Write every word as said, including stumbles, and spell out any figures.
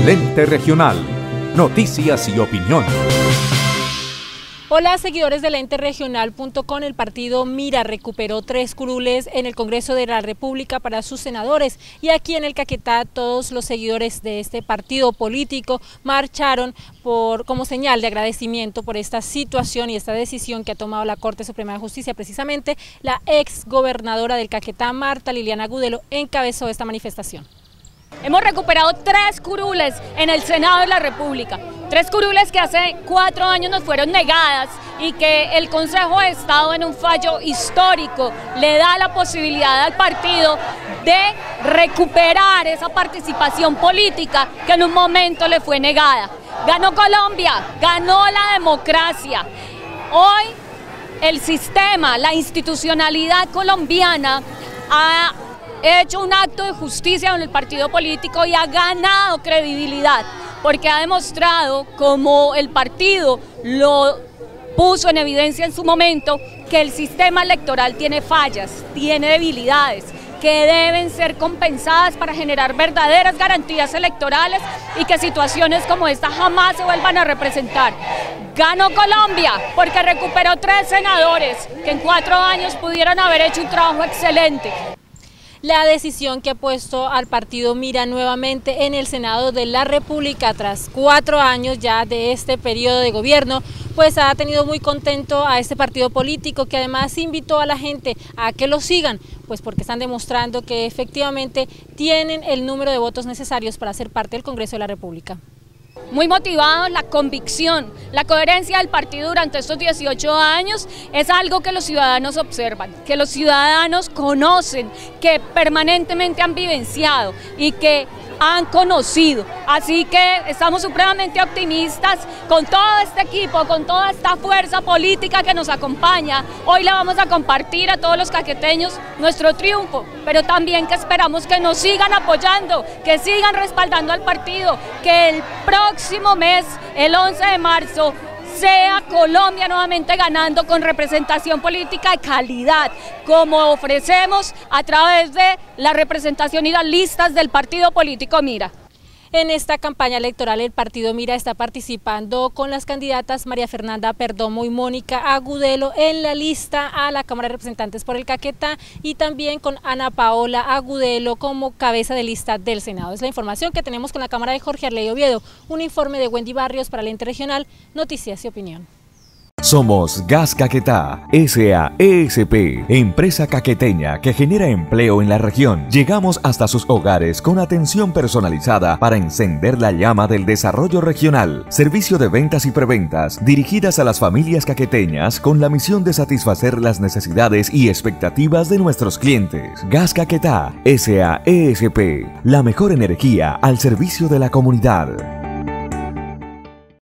Lente Regional. Noticias y opinión. Hola, seguidores de lente regional punto com. El partido Mira recuperó tres curules en el Congreso de la República para sus senadores, y aquí en el Caquetá todos los seguidores de este partido político marcharon por, como señal de agradecimiento por esta situación y esta decisión que ha tomado la Corte Suprema de Justicia. Precisamente la ex gobernadora del Caquetá, Marta Liliana Agudelo, encabezó esta manifestación. Hemos recuperado tres curules en el Senado de la República, tres curules que hace cuatro años nos fueron negadas y que el Consejo de Estado, en un fallo histórico, le da la posibilidad al partido de recuperar esa participación política que en un momento le fue negada. Ganó Colombia, ganó la democracia. Hoy el sistema, la institucionalidad colombiana ha hecho un acto de justicia con el partido político y ha ganado credibilidad, porque ha demostrado, como el partido lo puso en evidencia en su momento, que el sistema electoral tiene fallas, tiene debilidades, que deben ser compensadas para generar verdaderas garantías electorales y que situaciones como esta jamás se vuelvan a representar. Ganó Colombia porque recuperó tres senadores que en cuatro años pudieron haber hecho un trabajo excelente. La decisión que ha puesto al partido Mira nuevamente en el Senado de la República tras cuatro años ya de este periodo de gobierno, pues ha tenido muy contento a este partido político, que además invitó a la gente a que lo sigan, pues porque están demostrando que efectivamente tienen el número de votos necesarios para ser parte del Congreso de la República. Muy motivados, la convicción, la coherencia del partido durante estos dieciocho años es algo que los ciudadanos observan, que los ciudadanos conocen, que permanentemente han vivenciado y que han conocido. Así que estamos supremamente optimistas con todo este equipo, con toda esta fuerza política que nos acompaña. Hoy le vamos a compartir a todos los caqueteños nuestro triunfo, pero también que esperamos que nos sigan apoyando, que sigan respaldando al partido, que el próximo mes, el once de marzo, sea Colombia nuevamente ganando con representación política de calidad, como ofrecemos a través de la representación y las listas del partido político Mira. En esta campaña electoral el partido Mira está participando con las candidatas María Fernanda Perdomo y Mónica Agudelo en la lista a la Cámara de Representantes por el Caquetá, y también con Ana Paola Agudelo como cabeza de lista del Senado. Es la información que tenemos con la cámara de Jorge Arley Oviedo. Un informe de Wendy Barrios para Lente Regional, Noticias y Opinión. Somos Gas Caquetá, S A E S P, empresa caqueteña que genera empleo en la región. Llegamos hasta sus hogares con atención personalizada para encender la llama del desarrollo regional. Servicio de ventas y preventas dirigidas a las familias caqueteñas con la misión de satisfacer las necesidades y expectativas de nuestros clientes. Gas Caquetá, S A E S P, la mejor energía al servicio de la comunidad.